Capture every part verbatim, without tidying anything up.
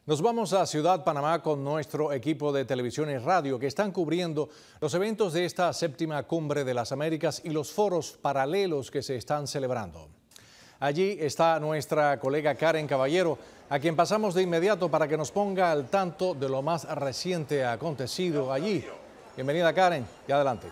Nos vamos a Ciudad Panamá con nuestro equipo de televisión y radio que están cubriendo los eventos de esta séptima Cumbre de las Américas y los foros paralelos que se están celebrando. Allí está nuestra colega Karen Caballero, a quien pasamos de inmediato para que nos ponga al tanto de lo más reciente acontecido allí. Bienvenida, Karen, y adelante.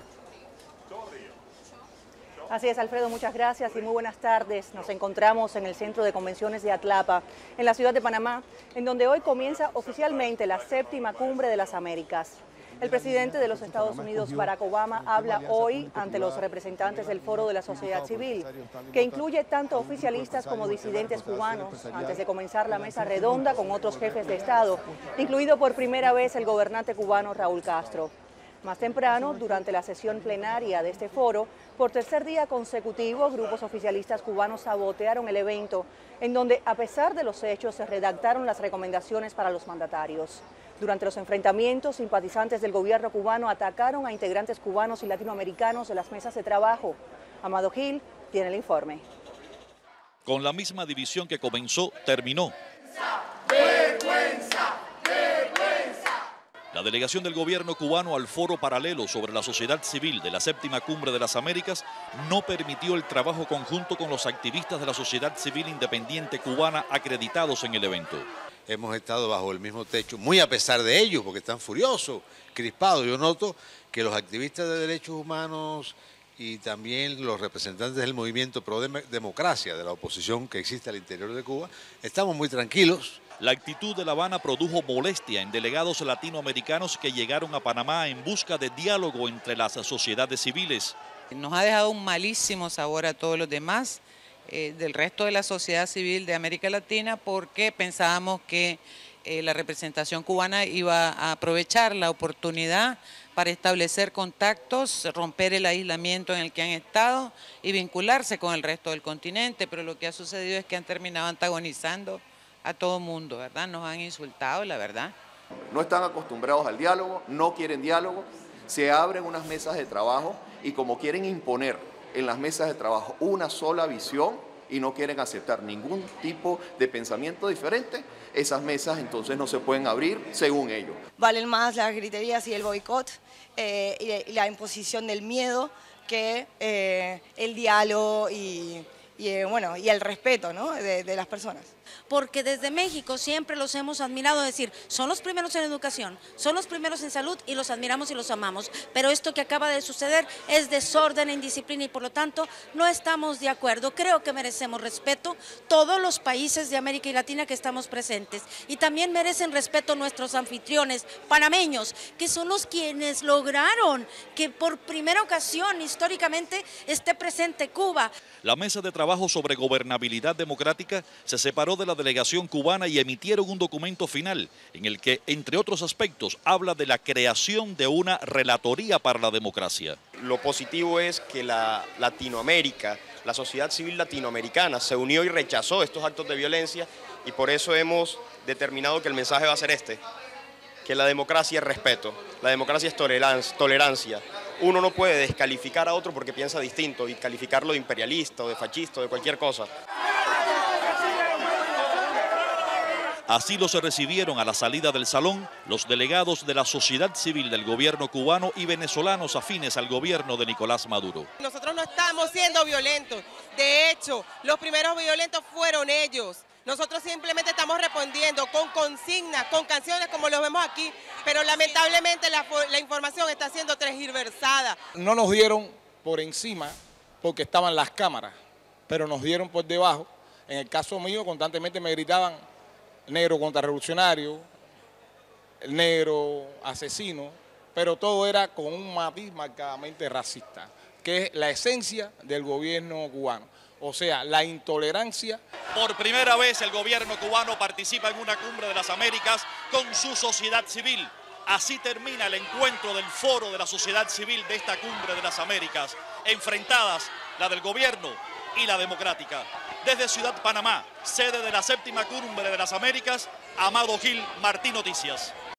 Así es, Alfredo, muchas gracias y muy buenas tardes. Nos encontramos en el Centro de Convenciones de Atlapa, en la ciudad de Panamá, en donde hoy comienza oficialmente la séptima Cumbre de las Américas. El presidente de los Estados Unidos, Barack Obama, habla hoy ante los representantes del Foro de la Sociedad Civil, que incluye tanto oficialistas como disidentes cubanos, antes de comenzar la mesa redonda con otros jefes de Estado, incluido por primera vez el gobernante cubano Raúl Castro. Más temprano, durante la sesión plenaria de este foro, por tercer día consecutivo, grupos oficialistas cubanos sabotearon el evento, en donde, a pesar de los hechos, se redactaron las recomendaciones para los mandatarios. Durante los enfrentamientos, simpatizantes del gobierno cubano atacaron a integrantes cubanos y latinoamericanos de las mesas de trabajo. Amado Gil tiene el informe. Con la misma división que comenzó, terminó. ¡Vergüenza! La delegación del gobierno cubano al foro paralelo sobre la sociedad civil de la séptima Cumbre de las Américas no permitió el trabajo conjunto con los activistas de la sociedad civil independiente cubana acreditados en el evento. Hemos estado bajo el mismo techo, muy a pesar de ellos, porque están furiosos, crispados. Yo noto que los activistas de derechos humanos y también los representantes del movimiento pro democracia, de la oposición que existe al interior de Cuba, estamos muy tranquilos. La actitud de La Habana produjo molestia en delegados latinoamericanos que llegaron a Panamá en busca de diálogo entre las sociedades civiles. Nos ha dejado un malísimo sabor a todos los demás eh, del resto de la sociedad civil de América Latina, porque pensábamos que eh, la representación cubana iba a aprovechar la oportunidad para establecer contactos, romper el aislamiento en el que han estado y vincularse con el resto del continente, pero lo que ha sucedido es que han terminado antagonizando a todo mundo, ¿verdad? Nos han insultado, la verdad. No están acostumbrados al diálogo, no quieren diálogo, se abren unas mesas de trabajo y como quieren imponer en las mesas de trabajo una sola visión y no quieren aceptar ningún tipo de pensamiento diferente, esas mesas entonces no se pueden abrir según ellos. Valen más las griterías y el boicot eh, y la imposición del miedo que eh, el diálogo y, y, eh, bueno, y el respeto, ¿no? de, de las personas. Porque desde México siempre los hemos admirado, es decir, son los primeros en educación, son los primeros en salud y los admiramos y los amamos. Pero esto que acaba de suceder es desorden e indisciplina y por lo tanto no estamos de acuerdo. Creo que merecemos respeto todos los países de América y Latina que estamos presentes y también merecen respeto nuestros anfitriones panameños, que son los quienes lograron que por primera ocasión históricamente esté presente Cuba. La mesa de trabajo sobre gobernabilidad democrática se separó de la delegación cubana y emitieron un documento final en el que, entre otros aspectos, habla de la creación de una relatoría para la democracia. Lo positivo es que la Latinoamérica, la sociedad civil latinoamericana se unió y rechazó estos actos de violencia y por eso hemos determinado que el mensaje va a ser este, que la democracia es respeto, la democracia es tolerancia. Uno no puede descalificar a otro porque piensa distinto y calificarlo de imperialista o de fascista o de cualquier cosa. Así los recibieron a la salida del salón los delegados de la sociedad civil del gobierno cubano y venezolanos afines al gobierno de Nicolás Maduro. Nosotros no estamos siendo violentos, de hecho, los primeros violentos fueron ellos. Nosotros simplemente estamos respondiendo con consignas, con canciones como lo vemos aquí, pero lamentablemente la, la información está siendo tergiversada. No nos dieron por encima porque estaban las cámaras, pero nos dieron por debajo. En el caso mío constantemente me gritaban negro contrarrevolucionario, el negro asesino, pero todo era con un matiz marcadamente racista, que es la esencia del gobierno cubano, o sea, la intolerancia. Por primera vez el gobierno cubano participa en una cumbre de las Américas con su sociedad civil. Así termina el encuentro del foro de la sociedad civil de esta cumbre de las Américas, enfrentadas la del gobierno y la democrática. Desde Ciudad Panamá, sede de la séptima Cumbre de las Américas, Amado Gil, Martín Noticias.